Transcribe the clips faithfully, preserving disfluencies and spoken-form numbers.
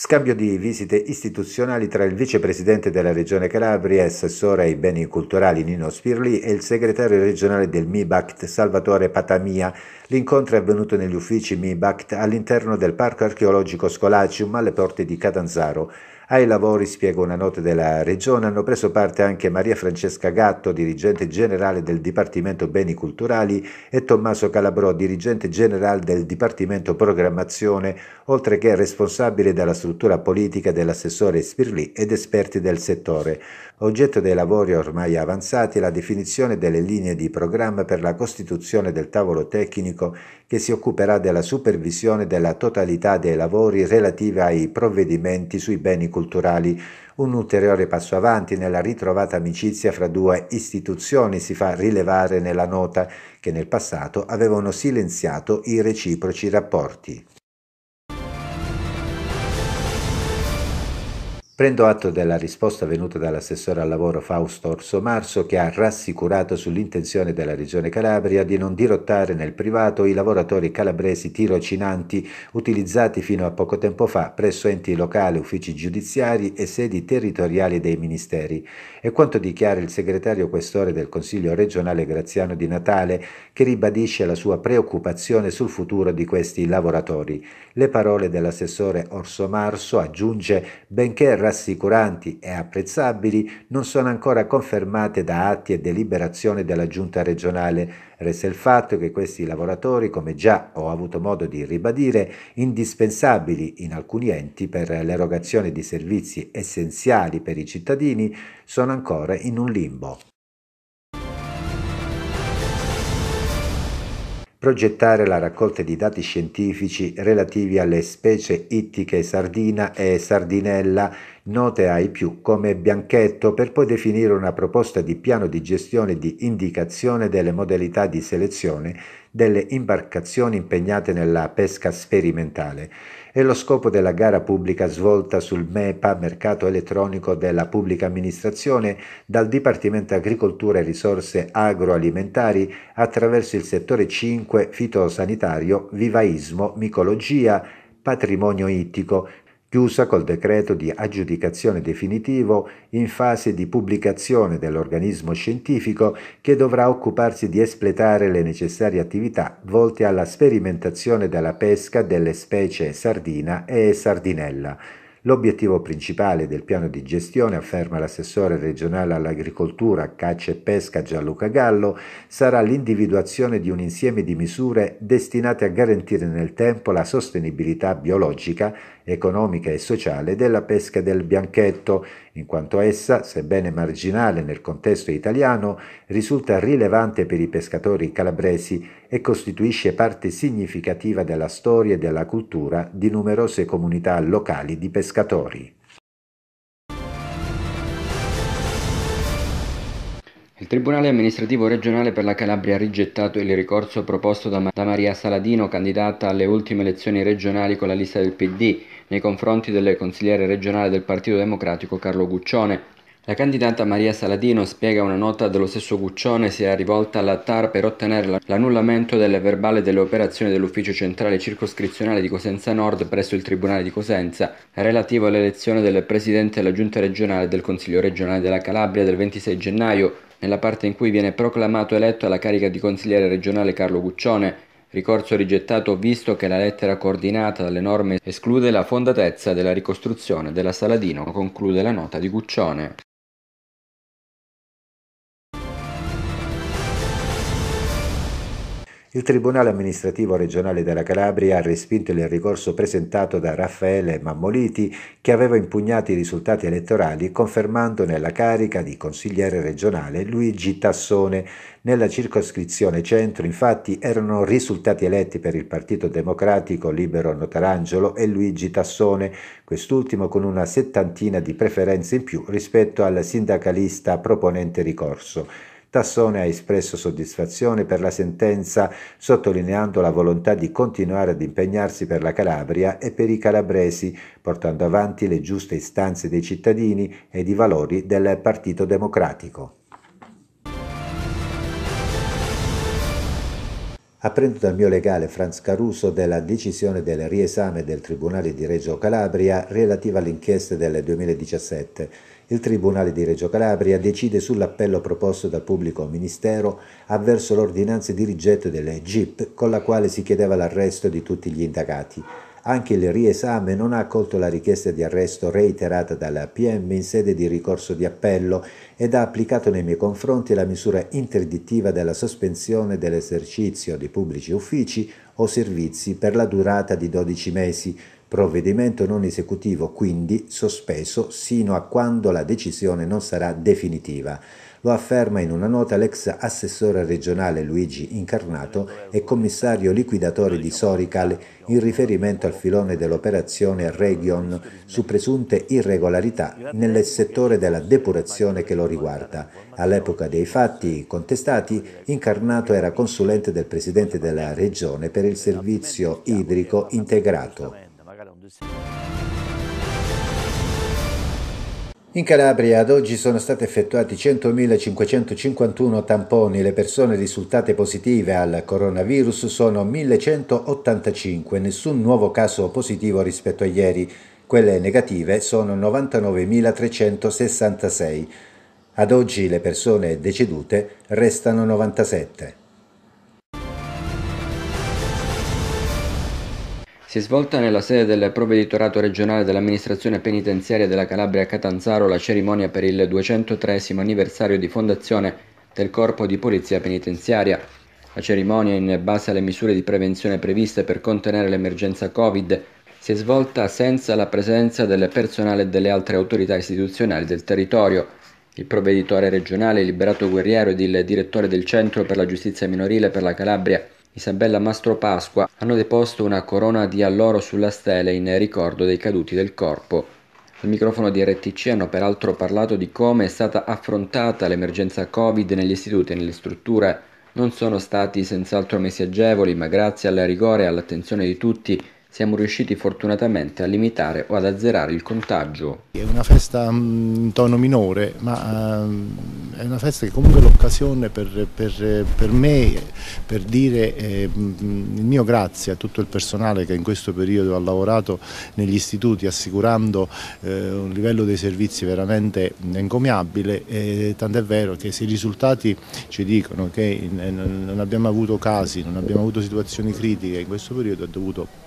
Scambio di visite istituzionali tra il vicepresidente della Regione Calabria e assessore ai beni culturali Nino Spirli e il segretario regionale del MIBACT Salvatore Patamia. L'incontro è avvenuto negli uffici MIBACT all'interno del Parco Archeologico Scolacium alle porte di Catanzaro. Ai lavori, spiega una nota della Regione, hanno preso parte anche Maria Francesca Gatto, dirigente generale del Dipartimento Beni Culturali, e Tommaso Calabrò, dirigente generale del Dipartimento Programmazione, oltre che responsabile della struttura politica dell'assessore Spirli ed esperti del settore. Oggetto dei lavori ormai avanzati è la definizione delle linee di programma per la costituzione del tavolo tecnico che si occuperà della supervisione della totalità dei lavori relativi ai provvedimenti sui beni culturali. Un ulteriore passo avanti nella ritrovata amicizia fra due istituzioni si fa rilevare nella nota, che nel passato avevano silenziato i reciproci rapporti. Prendo atto della risposta venuta dall'assessore al lavoro Fausto Orsomarso, che ha rassicurato sull'intenzione della Regione Calabria di non dirottare nel privato i lavoratori calabresi tirocinanti utilizzati fino a poco tempo fa presso enti locali, uffici giudiziari e sedi territoriali dei ministeri. È quanto dichiara il segretario questore del Consiglio regionale Graziano Di Natale, che ribadisce la sua preoccupazione sul futuro di questi lavoratori. Le parole dell'assessore Orsomarso, aggiunge, benché rassicuranti e apprezzabili, non sono ancora confermate da atti e deliberazioni della Giunta regionale. Resta il fatto che questi lavoratori, come già ho avuto modo di ribadire, indispensabili in alcuni enti per l'erogazione di servizi essenziali per i cittadini, sono ancora in un limbo. Progettare la raccolta di dati scientifici relativi alle specie ittiche sardina e sardinella, note ai più come bianchetto, per poi definire una proposta di piano di gestione di indicazione delle modalità di selezione delle imbarcazioni impegnate nella pesca sperimentale. È lo scopo della gara pubblica svolta sul MEPA, mercato elettronico della pubblica amministrazione, dal Dipartimento Agricoltura e Risorse Agroalimentari attraverso il settore cinque fitosanitario, vivaismo, micologia, patrimonio ittico, chiusa col decreto di aggiudicazione definitivo in fase di pubblicazione dell'organismo scientifico che dovrà occuparsi di espletare le necessarie attività volte alla sperimentazione della pesca delle specie sardina e sardinella. L'obiettivo principale del piano di gestione, afferma l'assessore regionale all'agricoltura, caccia e pesca Gianluca Gallo, sarà l'individuazione di un insieme di misure destinate a garantire nel tempo la sostenibilità biologica, economica e sociale della pesca del bianchetto, in quanto essa, sebbene marginale nel contesto italiano, risulta rilevante per i pescatori calabresi e costituisce parte significativa della storia e della cultura di numerose comunità locali di pescatori. Il Tribunale amministrativo regionale per la Calabria ha rigettato il ricorso proposto da, da Maria Saladino, candidata alle ultime elezioni regionali con la lista del P D, nei confronti del consigliere regionale del Partito Democratico Carlo Guccione. La candidata Maria Saladino, spiega una nota dello stesso Guccione, si è rivolta alla T A R per ottenere l'annullamento del verbale delle operazioni dell'ufficio centrale circoscrizionale di Cosenza Nord presso il Tribunale di Cosenza, relativo all'elezione del Presidente della Giunta regionale del Consiglio regionale della Calabria del ventisei gennaio, nella parte in cui viene proclamato eletto alla carica di consigliere regionale Carlo Guccione. Ricorso rigettato visto che la lettera coordinata dalle norme esclude la fondatezza della ricostruzione della Saladino, conclude la nota di Guccione. Il Tribunale amministrativo regionale della Calabria ha respinto il ricorso presentato da Raffaele Mammoliti, che aveva impugnato i risultati elettorali confermando nella carica di consigliere regionale Luigi Tassone. Nella circoscrizione centro, infatti, erano risultati eletti per il Partito Democratico Libero Notarangelo e Luigi Tassone, quest'ultimo con una settantina di preferenze in più rispetto al sindacalista proponente ricorso. Tassone ha espresso soddisfazione per la sentenza, sottolineando la volontà di continuare ad impegnarsi per la Calabria e per i calabresi, portando avanti le giuste istanze dei cittadini e i valori del Partito Democratico. Apprendo dal mio legale Franz Caruso della decisione del riesame del Tribunale di Reggio Calabria relativa all'inchiesta del duemiladiciassette. Il Tribunale di Reggio Calabria decide sull'appello proposto dal pubblico ministero avverso l'ordinanza di rigetto del G I P con la quale si chiedeva l'arresto di tutti gli indagati. Anche il riesame non ha accolto la richiesta di arresto reiterata dal P M in sede di ricorso di appello ed ha applicato nei miei confronti la misura interdittiva della sospensione dell'esercizio di pubblici uffici o servizi per la durata di dodici mesi, provvedimento non esecutivo quindi sospeso sino a quando la decisione non sarà definitiva. Lo afferma in una nota l'ex assessore regionale Luigi Incarnato e commissario liquidatore di Sorical in riferimento al filone dell'operazione Region su presunte irregolarità nel settore della depurazione che lo riguarda. All'epoca dei fatti contestati, Incarnato era consulente del presidente della regione per il servizio idrico integrato. In Calabria ad oggi sono stati effettuati centomilacinquecentocinquantuno tamponi, le persone risultate positive al coronavirus sono millecentottantacinque, nessun nuovo caso positivo rispetto a ieri, quelle negative sono novantanovemilatrecentosessantasei. Ad oggi le persone decedute restano novantasette. Si è svolta nella sede del Provveditorato regionale dell'amministrazione penitenziaria della Calabria a Catanzaro la cerimonia per il duecentotreesimo anniversario di fondazione del Corpo di Polizia Penitenziaria. La cerimonia, in base alle misure di prevenzione previste per contenere l'emergenza Covid, si è svolta senza la presenza del personale e delle altre autorità istituzionali del territorio. Il provveditore regionale Liberato Guerriero ed il direttore del Centro per la Giustizia Minorile per la Calabria Isabella Mastropasqua hanno deposto una corona di alloro sulla stele in ricordo dei caduti del corpo. Al microfono di R T C hanno peraltro parlato di come è stata affrontata l'emergenza Covid negli istituti e nelle strutture. Non sono stati senz'altro mesi agevoli, ma grazie al rigore e all'attenzione di tutti siamo riusciti fortunatamente a limitare o ad azzerare il contagio. È una festa in tono minore, ma è una festa che comunque è l'occasione per, per, per me per dire eh, il mio grazie a tutto il personale che in questo periodo ha lavorato negli istituti assicurando eh, un livello dei servizi veramente encomiabile, e tant'è vero che se i risultati ci dicono che non abbiamo avuto casi, non abbiamo avuto situazioni critiche in questo periodo, è dovuto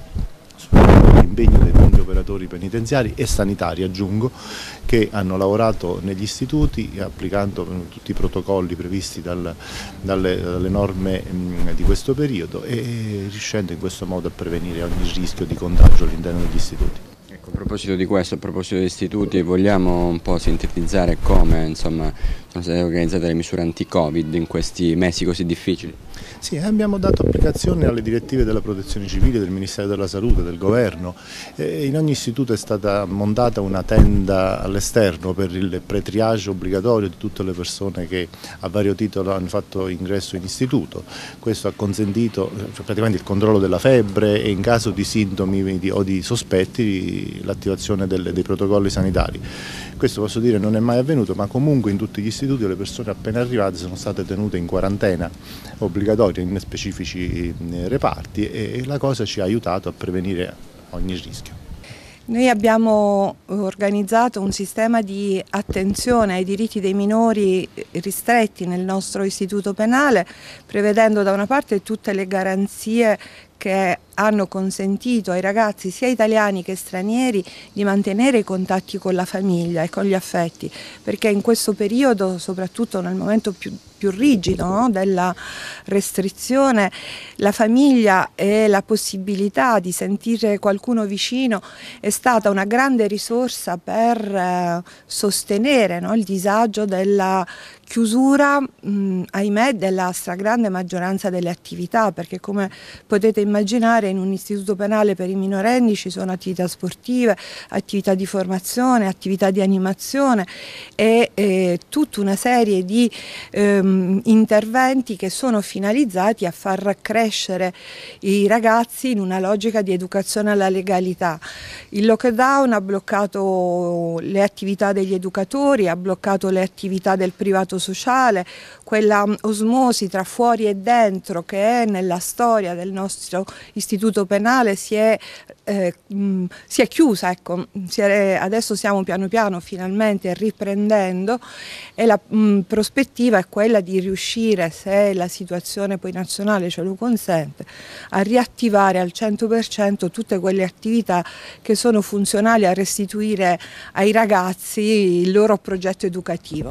l'impegno dei tanti operatori penitenziari e sanitari, aggiungo, che hanno lavorato negli istituti applicando tutti i protocolli previsti dal, dalle, dalle norme mh, di questo periodo e riuscendo in questo modo a prevenire ogni rischio di contagio all'interno degli istituti. Ecco, a proposito di questo, a proposito degli istituti, vogliamo un po' sintetizzare come insomma, sono state organizzate le misure anti-Covid in questi mesi così difficili? Sì, abbiamo dato applicazione alle direttive della Protezione Civile, del Ministero della Salute, del Governo. E in ogni istituto è stata montata una tenda all'esterno per il pre-triage obbligatorio di tutte le persone che a vario titolo hanno fatto ingresso in istituto. Questo ha consentito cioè, praticamente il controllo della febbre e in caso di sintomi di, o di sospetti l'attivazione dei protocolli sanitari. Questo posso dire non è mai avvenuto, ma comunque in tutti gli istituti le persone appena arrivate sono state tenute in quarantena obbligatoria in specifici reparti e la cosa ci ha aiutato a prevenire ogni rischio. Noi abbiamo organizzato un sistema di attenzione ai diritti dei minori ristretti nel nostro istituto penale, prevedendo da una parte tutte le garanzie che hanno consentito ai ragazzi sia italiani che stranieri di mantenere i contatti con la famiglia e con gli affetti, perché in questo periodo, soprattutto nel momento più, più rigido no, della restrizione, la famiglia e la possibilità di sentire qualcuno vicino è stata una grande risorsa per eh, sostenere no, il disagio della chiusura, mh, ahimè, della stragrande maggioranza delle attività, perché come potete immaginare in un istituto penale per i minorenni ci sono attività sportive, attività di formazione, attività di animazione e, e tutta una serie di ehm, interventi che sono finalizzati a far crescere i ragazzi in una logica di educazione alla legalità. Il lockdown ha bloccato le attività degli educatori, ha bloccato le attività del privato tessuto sociale, quella osmosi tra fuori e dentro che è nella storia del nostro istituto penale si è, eh, mh, si è chiusa, ecco. si è, adesso stiamo piano piano finalmente riprendendo e la mh, prospettiva è quella di riuscire, se la situazione poi nazionale ce lo consente, a riattivare al cento per cento tutte quelle attività che sono funzionali a restituire ai ragazzi il loro progetto educativo.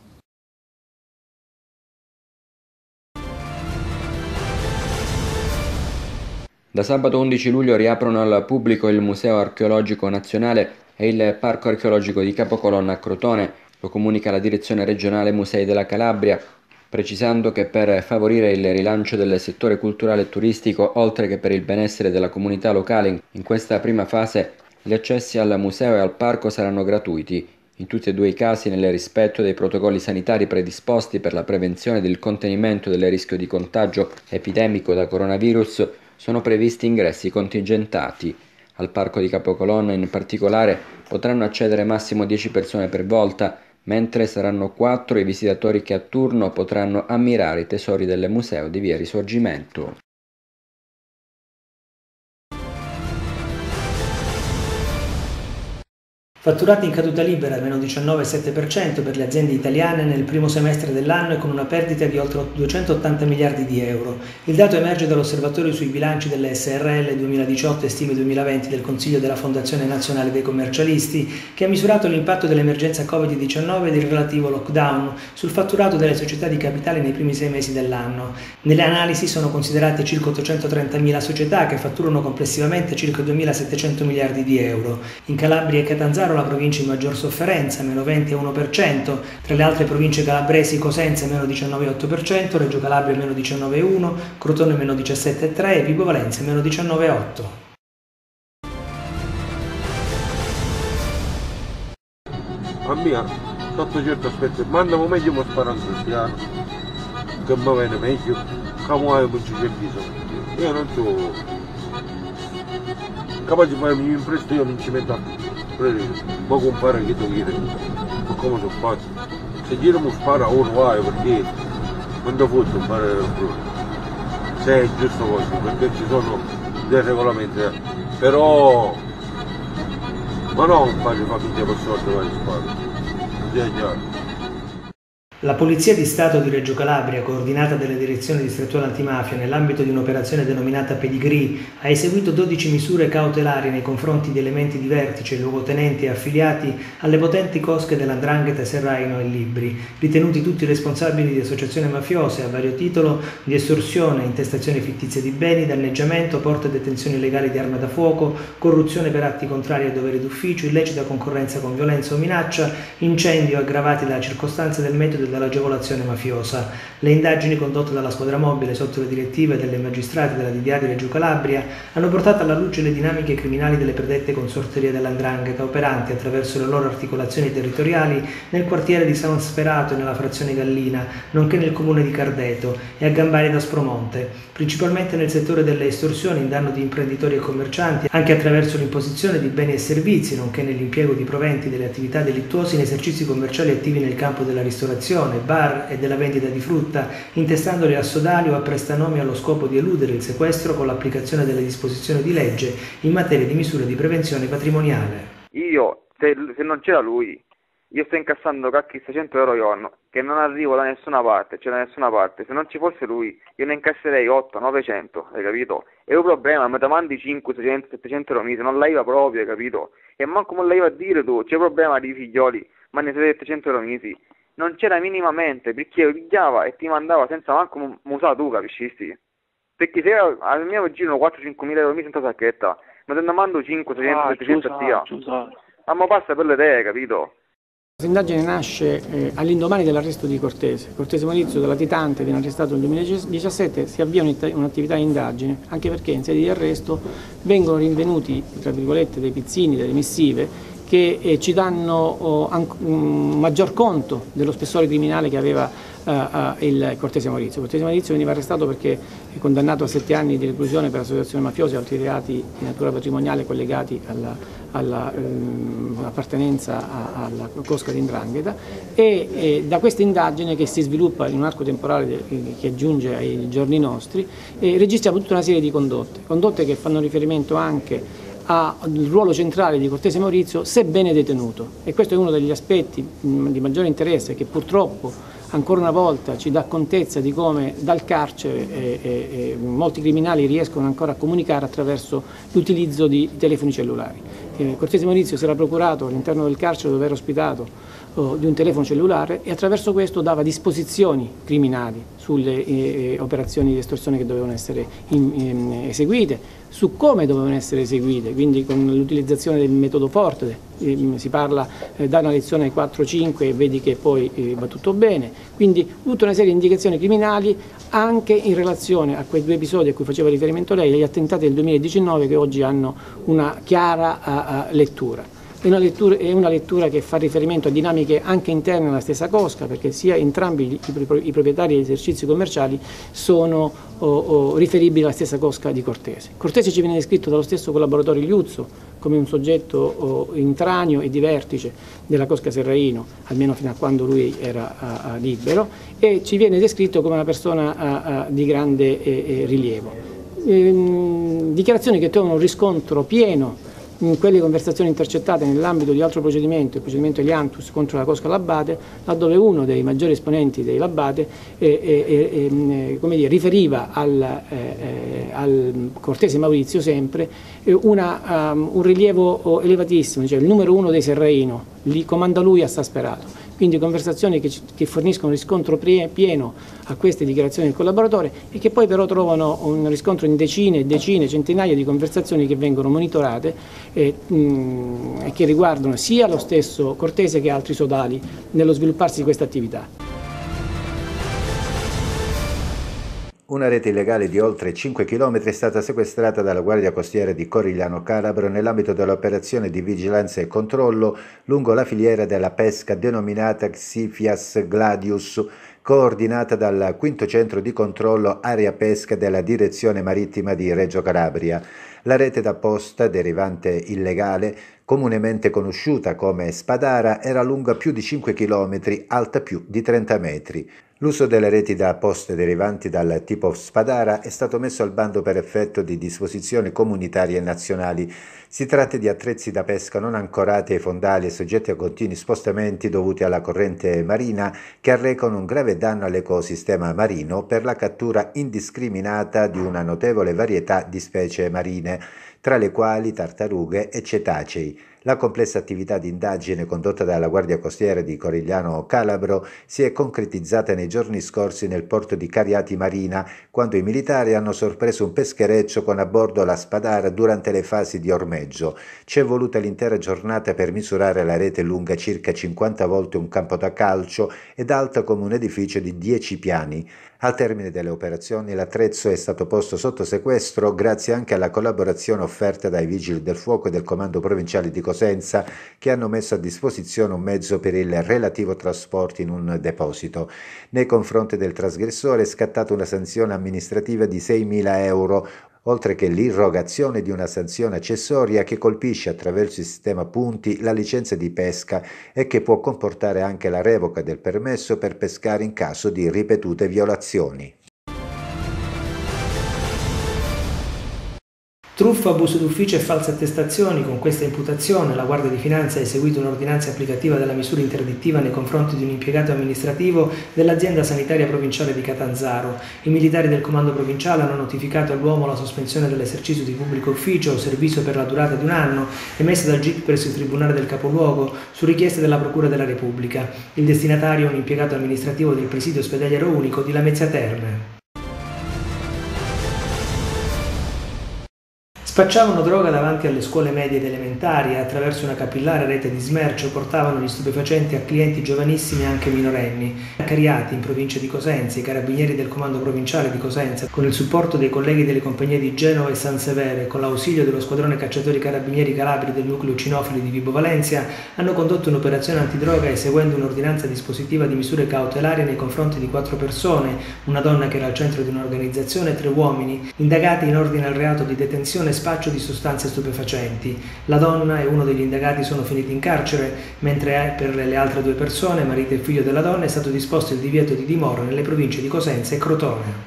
Da sabato undici luglio riaprono al pubblico il Museo Archeologico Nazionale e il Parco Archeologico di Capocolonna a Crotone, lo comunica la Direzione Regionale Musei della Calabria, precisando che per favorire il rilancio del settore culturale e turistico, oltre che per il benessere della comunità locale, in questa prima fase gli accessi al museo e al parco saranno gratuiti, in tutti e due i casi nel rispetto dei protocolli sanitari predisposti per la prevenzione del contenimento del rischio di contagio epidemico da coronavirus. Sono previsti ingressi contingentati. Al Parco di Capocolonna in particolare potranno accedere massimo dieci persone per volta, mentre saranno quattro i visitatori che a turno potranno ammirare i tesori del museo di Via Risorgimento. Fatturati in caduta libera, meno diciannove virgola sette per cento per le aziende italiane nel primo semestre dell'anno e con una perdita di oltre duecentottanta miliardi di euro. Il dato emerge dall'osservatorio sui bilanci delle S R L duemiladiciotto e stime duemilaventi del Consiglio della Fondazione Nazionale dei Commercialisti, che ha misurato l'impatto dell'emergenza Covid diciannove ed il relativo lockdown sul fatturato delle società di capitale nei primi sei mesi dell'anno. Nelle analisi sono considerate circa ottocentotrentamila società che fatturano complessivamente circa duemilasettecento miliardi di euro. In Calabria e Catanzaro la provincia in maggior sofferenza, meno venti virgola uno per cento, tra le altre province calabresi Cosenza meno diciannove virgola otto per cento, Reggio Calabria meno diciannove virgola uno per cento, Crotone meno diciassette virgola tre per cento e Vibo Valentia meno diciannove virgola otto per cento. A mia, sotto certo aspetto, mandamo meglio mi sparano cristiano, che mi viene meglio, che muoio non ci c'è bisogno. Io non so, capace di fare un impresto, io non ci metto a ma compare che tu chiedi, ma come sono fatto? Se giro mi spara uno vai perché non ti posso fare l'errore, se è giusto così, perché ci sono dei regolamenti, però ma non fare famiglia per sorte vai spara, sia chiaro. La Polizia di Stato di Reggio Calabria, coordinata dalle direzioni distrettuali antimafia nell'ambito di un'operazione denominata Pedigree, ha eseguito dodici misure cautelari nei confronti di elementi di vertice, luogotenenti e affiliati alle potenti cosche dell'Andrangheta Serraino e Libri, ritenuti tutti responsabili di associazioni mafiose a vario titolo di estorsione, intestazione fittizia di beni, danneggiamento, porta e detenzione illegali di arma da fuoco, corruzione per atti contrari ai doveri d'ufficio, illecita concorrenza con violenza o minaccia, incendio aggravati dalla circostanza del metodo dall'agevolazione mafiosa. Le indagini condotte dalla squadra mobile sotto le direttive delle magistrati della D D A di Reggio Calabria hanno portato alla luce le dinamiche criminali delle predette consorterie dell'Andrangheta operanti attraverso le loro articolazioni territoriali nel quartiere di San Sferato e nella frazione Gallina, nonché nel comune di Cardeto e a Gambari d'Aspromonte, principalmente nel settore delle estorsioni in danno di imprenditori e commercianti, anche attraverso l'imposizione di beni e servizi, nonché nell'impiego di proventi delle attività delittuose in esercizi commerciali attivi nel campo della ristorazione, bar e della vendita di frutta, intestandoli a sodali o a prestanomi allo scopo di eludere il sequestro con l'applicazione delle disposizioni di legge in materia di misure di prevenzione patrimoniale. Io, se, se non c'era lui, io sto incassando cacchi seicento euro al giorno, che non arrivo da nessuna parte, cioè da nessuna parte. Se non ci fosse lui, io ne incasserei ottocento novecento, hai capito? E un problema, mi mandi cinquecento, seicento, settecento euro mese, non l'aiva proprio, hai capito? E manco non l'aiva a dire tu, c'è un problema di figlioli, ma ne sei settecento euro mesi. Non c'era minimamente, perché lo pigliava e ti mandava senza manco musare tu, capisci? Perché se al mio girano quattro cinque mila euro senza sacchetta, ma te ne mando cinque, seicento, settecento a tia. Ma mi passa per le idee, capito? L'indagine nasce eh, all'indomani dell'arresto di Cortese. Cortese Maurizio, da latitante, viene arrestato nel duemiladiciassette, si avvia un'attività di indagine, anche perché in sede di arresto vengono rinvenuti, tra virgolette, dei pizzini, delle missive, che eh, ci danno oh, un maggior conto dello spessore criminale che aveva uh, uh, il Cortese Maurizio. Cortese Maurizio veniva arrestato perché è condannato a sette anni di reclusione per associazione mafiosa e altri reati di natura patrimoniale collegati all'appartenenza alla, alla cosca di 'ndrangheta e, e da questa indagine, che si sviluppa in un arco temporale de, che giunge ai giorni nostri, eh, registriamo tutta una serie di condotte, condotte che fanno riferimento anche al ruolo centrale di Cortese Maurizio, sebbene detenuto, e questo è uno degli aspetti mh, di maggiore interesse, che purtroppo ancora una volta ci dà contezza di come dal carcere eh, eh, molti criminali riescono ancora a comunicare attraverso l'utilizzo di telefoni cellulari. Eh, Cortese Maurizio si era procurato all'interno del carcere, dove era ospitato, oh, di un telefono cellulare, e attraverso questo dava disposizioni criminali sulle eh, operazioni di estorsione che dovevano essere in, in, eseguite, su come dovevano essere eseguite, quindi con l'utilizzazione del metodo Forte, eh, si parla, eh, da una lezione quattro cinque e vedi che poi eh, va tutto bene, quindi tutta una serie di indicazioni criminali anche in relazione a quei due episodi a cui faceva riferimento lei, gli attentati del duemiladiciannove, che oggi hanno una chiara uh, uh, lettura. È una, lettura, è una lettura che fa riferimento a dinamiche anche interne alla stessa cosca, perché sia entrambi i, i proprietari degli esercizi commerciali sono oh, oh, riferibili alla stessa cosca di Cortese. Cortese ci viene descritto dallo stesso collaboratore Liuzzo come un soggetto oh, intraneo e di vertice della cosca Serraino, almeno fino a quando lui era uh, uh, libero, e ci viene descritto come una persona uh, uh, di grande eh, eh, rilievo. Ehm, dichiarazioni che trovano un riscontro pieno in quelle conversazioni intercettate nell'ambito di altro procedimento, il procedimento Eliantus contro la Cosca Labate, laddove uno dei maggiori esponenti dei Labate eh, eh, eh, come dire, riferiva al, eh, al Cortese Maurizio sempre eh, una, um, un rilievo elevatissimo, cioè il numero uno dei Serraino, li comanda lui a Sasperato. Quindi conversazioni che, che forniscono riscontro pieno a queste dichiarazioni del collaboratore, e che poi però trovano un riscontro in decine e decine, centinaia di conversazioni che vengono monitorate e, mh, e che riguardano sia lo stesso Cortese che altri sodali nello svilupparsi di questa attività. Una rete illegale di oltre cinque chilometri è stata sequestrata dalla Guardia Costiera di Corigliano Calabro nell'ambito dell'operazione di vigilanza e controllo lungo la filiera della pesca denominata Xifias Gladius, coordinata dal quinto centro di controllo area pesca della Direzione Marittima di Reggio Calabria. La rete d'apposta derivante illegale, comunemente conosciuta come Spadara, era lunga più di cinque chilometri, alta più di trenta metri. L'uso delle reti da poste derivanti dal tipo Spadara è stato messo al bando per effetto di disposizioni comunitarie e nazionali. Si tratta di attrezzi da pesca non ancorati ai fondali e soggetti a continui spostamenti dovuti alla corrente marina, che arrecano un grave danno all'ecosistema marino per la cattura indiscriminata di una notevole varietà di specie marine, tra le quali tartarughe e cetacei. La complessa attività di indagine condotta dalla Guardia Costiera di Corigliano Calabro si è concretizzata nei giorni scorsi nel porto di Cariati Marina, quando i militari hanno sorpreso un peschereccio con a bordo la Spadara durante le fasi di ormeggio. Ci è voluta l'intera giornata per misurare la rete lunga circa cinquanta volte un campo da calcio ed alta come un edificio di dieci piani. Al termine delle operazioni l'attrezzo è stato posto sotto sequestro grazie anche alla collaborazione offerta dai Vigili del Fuoco e del Comando Provinciale di Cosenza, che hanno messo a disposizione un mezzo per il relativo trasporto in un deposito. Nei confronti del trasgressore è scattata una sanzione amministrativa di seimila euro, oltre che l'irrogazione di una sanzione accessoria che colpisce attraverso il sistema punti la licenza di pesca e che può comportare anche la revoca del permesso per pescare in caso di ripetute violazioni. Truffa, abuso d'ufficio e false attestazioni. Con questa imputazione la Guardia di Finanza ha eseguito un'ordinanza applicativa della misura interdittiva nei confronti di un impiegato amministrativo dell'azienda sanitaria provinciale di Catanzaro. I militari del comando provinciale hanno notificato all'uomo la sospensione dell'esercizio di pubblico ufficio o servizio per la durata di un anno emessa dal G I P presso il Tribunale del Capoluogo su richiesta della Procura della Repubblica. Il destinatario è un impiegato amministrativo del presidio ospedaliero unico di Lamezia Terme. Spacciavano droga davanti alle scuole medie ed elementari e attraverso una capillare rete di smercio portavano gli stupefacenti a clienti giovanissimi e anche minorenni. A Cariati, in provincia di Cosenza, i carabinieri del comando provinciale di Cosenza, con il supporto dei colleghi delle compagnie di Genova e San Severo e con l'ausilio dello squadrone cacciatori carabinieri calabri del nucleo cinofili di Vibo Valentia, hanno condotto un'operazione antidroga eseguendo un'ordinanza dispositiva di misure cautelari nei confronti di quattro persone, una donna che era al centro di un'organizzazione e tre uomini, indagati in ordine al reato di detenzione e spaccio di sostanze stupefacenti. La donna e uno degli indagati sono finiti in carcere, mentre per le altre due persone, marito e figlio della donna, è stato disposto il divieto di dimora nelle province di Cosenza e Crotone.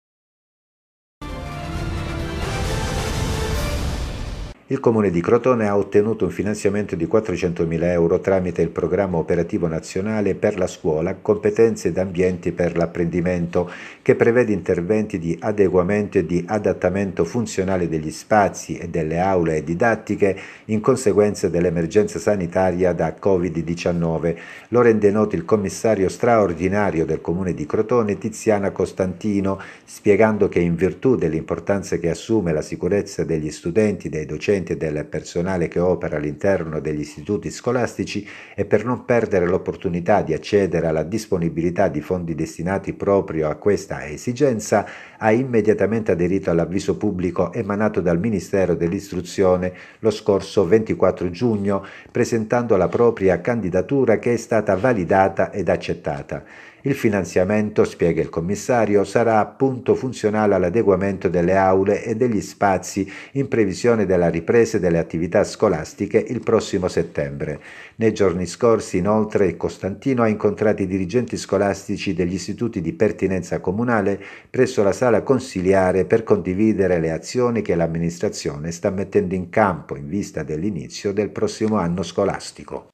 Il Comune di Crotone ha ottenuto un finanziamento di quattrocentomila euro tramite il Programma Operativo Nazionale per la Scuola, Competenze ed Ambienti per l'Apprendimento, che prevede interventi di adeguamento e di adattamento funzionale degli spazi e delle aule didattiche in conseguenza dell'emergenza sanitaria da covid diciannove. Lo rende noto il commissario straordinario del Comune di Crotone, Tiziana Costantino, spiegando che in virtù dell'importanza che assume la sicurezza degli studenti, dei docenti e del personale che opera all'interno degli istituti scolastici e per non perdere l'opportunità di accedere alla disponibilità di fondi destinati proprio a questa esigenza, ha immediatamente aderito all'avviso pubblico emanato dal Ministero dell'Istruzione lo scorso ventiquattro giugno, presentando la propria candidatura che è stata validata ed accettata. Il finanziamento, spiega il commissario, sarà appunto funzionale all'adeguamento delle aule e degli spazi in previsione della ripresa delle attività scolastiche il prossimo settembre. Nei giorni scorsi, inoltre, Costantino ha incontrato i dirigenti scolastici degli istituti di pertinenza comunale presso la sala consiliare per condividere le azioni che l'amministrazione sta mettendo in campo in vista dell'inizio del prossimo anno scolastico.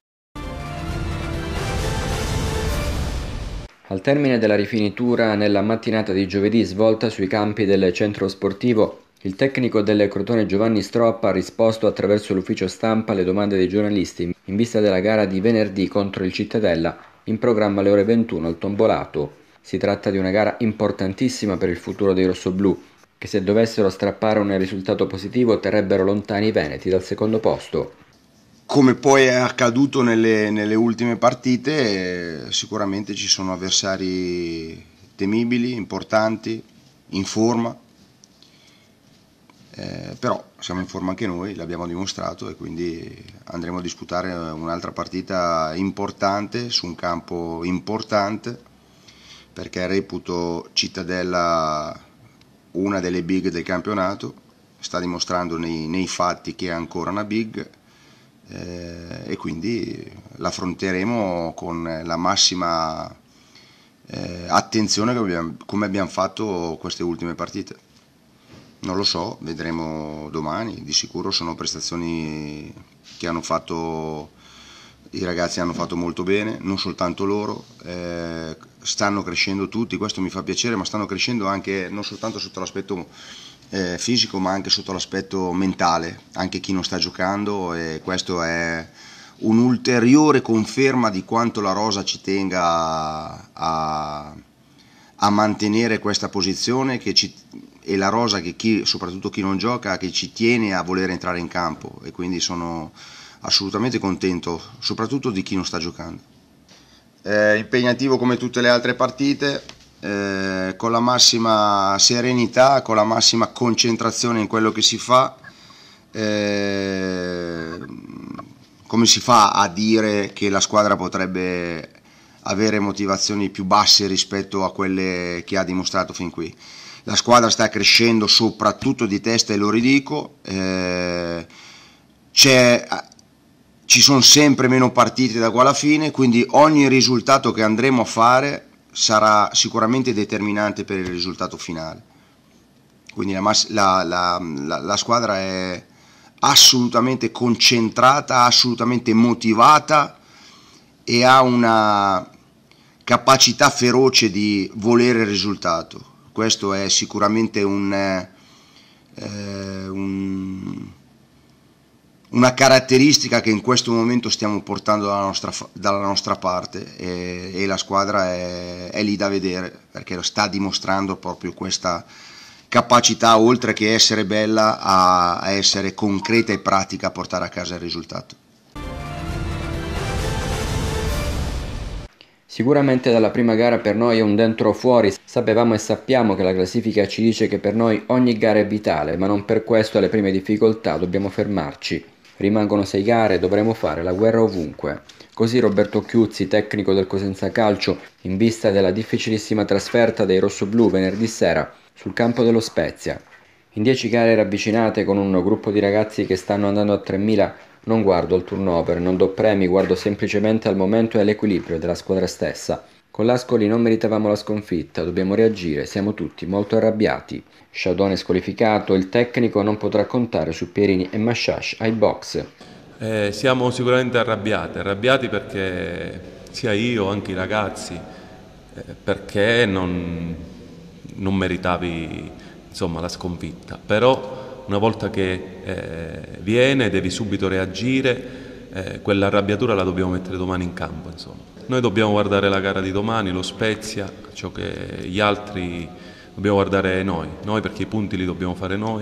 Al termine della rifinitura nella mattinata di giovedì svolta sui campi del centro sportivo, il tecnico del Crotone Giovanni Stroppa ha risposto attraverso l'ufficio stampa alle domande dei giornalisti in vista della gara di venerdì contro il Cittadella, in programma alle ore ventuno al Tombolato. Si tratta di una gara importantissima per il futuro dei rossoblù, che se dovessero strappare un risultato positivo terrebbero lontani i veneti dal secondo posto. Come poi è accaduto nelle, nelle ultime partite, eh, sicuramente ci sono avversari temibili, importanti, in forma, eh, però siamo in forma anche noi, l'abbiamo dimostrato e quindi andremo a disputare un'altra partita importante su un campo importante, perché reputo Cittadella una delle big del campionato, sta dimostrando nei, nei fatti che è ancora una big. Eh, e quindi l'affronteremo con la massima eh, attenzione che abbiamo, come abbiamo fatto queste ultime partite. Non lo so, vedremo domani, di sicuro sono prestazioni che hanno fatto, i ragazzi hanno fatto molto bene, non soltanto loro, eh, stanno crescendo tutti, questo mi fa piacere, ma stanno crescendo anche non soltanto sotto l'aspetto Eh, fisico ma anche sotto l'aspetto mentale, anche chi non sta giocando, e questo è un'ulteriore conferma di quanto la rosa ci tenga a, a, a mantenere questa posizione che ci, e la rosa che chi, soprattutto chi non gioca, che ci tiene a voler entrare in campo, e quindi sono assolutamente contento soprattutto di chi non sta giocando. È impegnativo come tutte le altre partite, Eh, con la massima serenità, con la massima concentrazione in quello che si fa. Eh, come si fa a dire che la squadra potrebbe avere motivazioni più basse rispetto a quelle che ha dimostrato fin qui? La squadra sta crescendo soprattutto di testa, e lo ridico, eh, c'è, ci sono sempre meno partite da qua alla fine, quindi ogni risultato che andremo a fare sarà sicuramente determinante per il risultato finale. Quindi la, la, la, la, la squadra è assolutamente concentrata, assolutamente motivata e ha una capacità feroce di volere il risultato. Questo è sicuramente un, eh, un una caratteristica che in questo momento stiamo portando dalla nostra, dalla nostra parte, e, e la squadra è, è lì da vedere, perché lo sta dimostrando proprio questa capacità, oltre che essere bella, a, a essere concreta e pratica, a portare a casa il risultato. Sicuramente dalla prima gara per noi è un dentro o fuori, sapevamo e sappiamo che la classifica ci dice che per noi ogni gara è vitale, ma non per questo alle prime difficoltà dobbiamo fermarci. Rimangono sei gare e dovremo fare la guerra ovunque. Così Roberto Chiuzzi, tecnico del Cosenza Calcio, in vista della difficilissima trasferta dei rossoblù venerdì sera sul campo dello Spezia. In dieci gare ravvicinate con un gruppo di ragazzi che stanno andando a tremila, non guardo al turnover, non do premi, guardo semplicemente al momento e all'equilibrio della squadra stessa. Con l'Ascoli non meritavamo la sconfitta, dobbiamo reagire, siamo tutti molto arrabbiati. Sciadone squalificato, il tecnico non potrà contare su Pierini e Masciash ai box. Eh, siamo sicuramente arrabbiati, arrabbiati perché sia io, anche i ragazzi, eh, perché non, non meritavi insomma, la sconfitta. Però una volta che eh, viene devi subito reagire, eh, quella arrabbiatura la dobbiamo mettere domani in campo. Insomma. Noi dobbiamo guardare la gara di domani, lo Spezia, ciò che gli altri dobbiamo guardare noi, noi perché i punti li dobbiamo fare noi.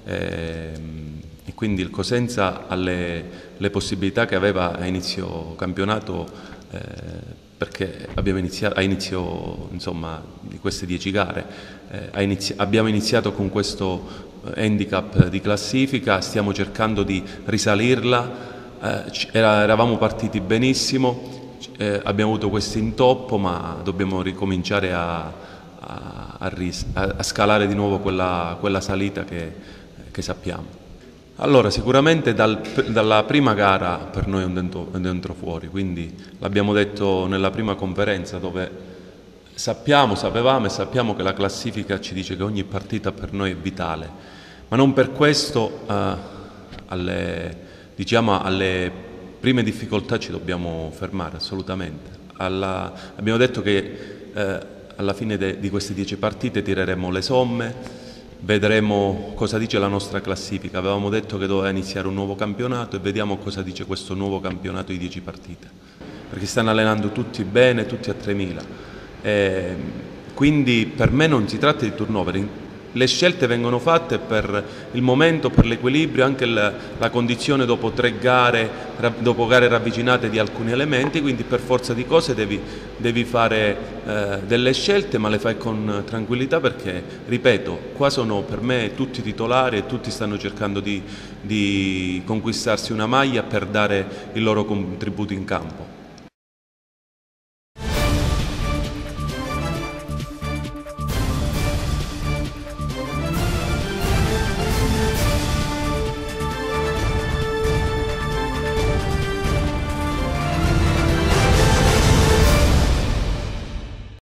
Eh, E quindi il Cosenza ha le, le possibilità che aveva a inizio campionato, eh, perché abbiamo iniziato, a inizio insomma, di queste dieci gare, eh, inizi abbiamo iniziato con questo handicap di classifica, stiamo cercando di risalirla, eh, era, eravamo partiti benissimo, eh, abbiamo avuto questo intoppo, ma dobbiamo ricominciare a, a, a, a, a scalare di nuovo quella, quella salita che, che sappiamo. Allora, sicuramente dal, dalla prima gara per noi è un dentro, un dentro fuori, quindi l'abbiamo detto nella prima conferenza dove sappiamo, sapevamo e sappiamo che la classifica ci dice che ogni partita per noi è vitale, ma non per questo eh, alle, diciamo, alle prime difficoltà ci dobbiamo fermare, assolutamente. Alla, abbiamo detto che eh, alla fine de, di queste dieci partite tireremo le somme, vedremo cosa dice la nostra classifica. Avevamo detto che doveva iniziare un nuovo campionato e vediamo cosa dice questo nuovo campionato di dieci partite, perché stanno allenando tutti bene, tutti a tremila. E quindi per me non si tratta di turnover, le scelte vengono fatte per il momento, per l'equilibrio, anche la, la condizione dopo tre gare, dopo gare ravvicinate di alcuni elementi, quindi per forza di cose devi, devi fare eh, delle scelte, ma le fai con tranquillità perché, ripeto, qua sono per me tutti titolari e tutti stanno cercando di, di conquistarsi una maglia per dare il loro contributo in campo.